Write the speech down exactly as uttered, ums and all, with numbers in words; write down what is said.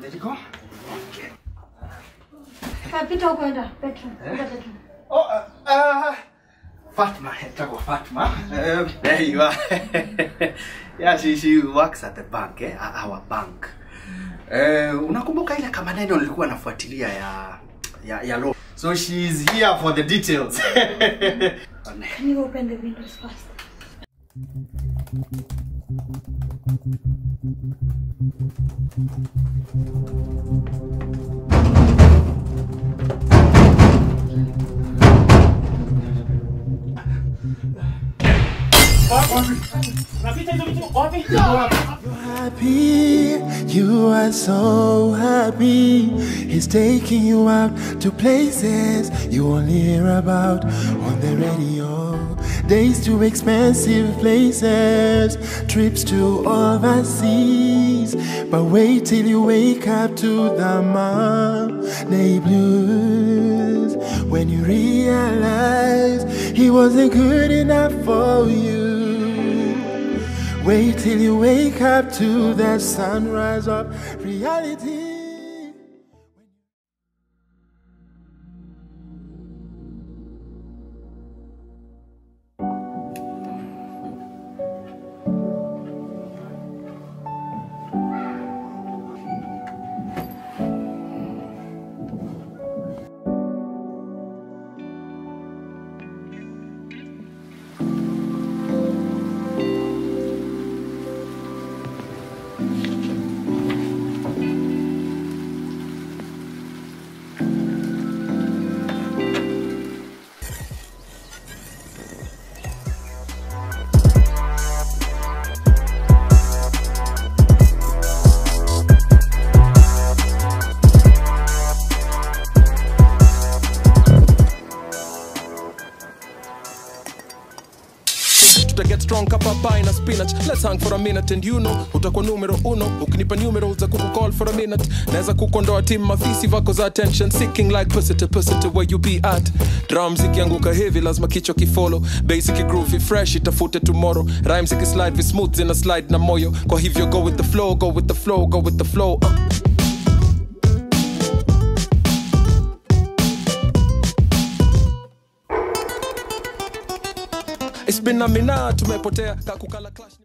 Let it go. Okay. Peter, Peter, Peter. Oh, uh, uh, Fatma, Fatma. Uh, there you are. Yeah, she she works at the bank, eh? Our bank. Uh, unakumbuka ile kama neno nilikuwa nafuatilia ya ya ya law. So she's here for the details. Can you open the windows first? You're happy, you are so happy. He's taking you out to places you only hear about on the radio. Days to expensive places, trips to overseas. But wait till you wake up to the Monday blues, when you realize he wasn't good enough for you. Wait till you wake up to that sunrise of reality. To get strong kapa pie na spinach. Let's hang for a minute and you know utakuwa numero uno. Ukinipa numero za kuku for a minute. Naweza kukondoa team mafisi vako za attention seeking like pussy to pussy to where you be at. Drums ikianguka heavy lazima kichwa kifollow. Basic groovy fresh itafute tomorrow. Rhymes ikislide vi smooth in a slide na moyo. Kwa hivyo go with the flow, go with the flow, go with the flow. Uh. It's been a minute tumepotea kakukala clash.